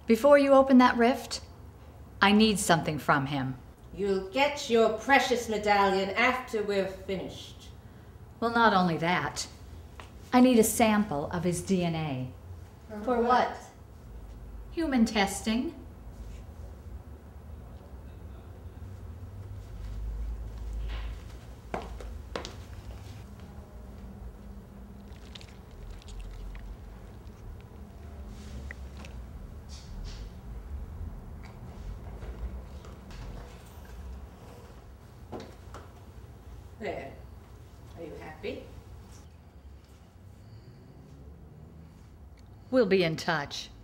Before you open that rift, I need something from him. You'll get your precious medallion after we're finished. Well, not only that. I need a sample of his DNA. For what? Human testing. There. Are you happy? We'll be in touch.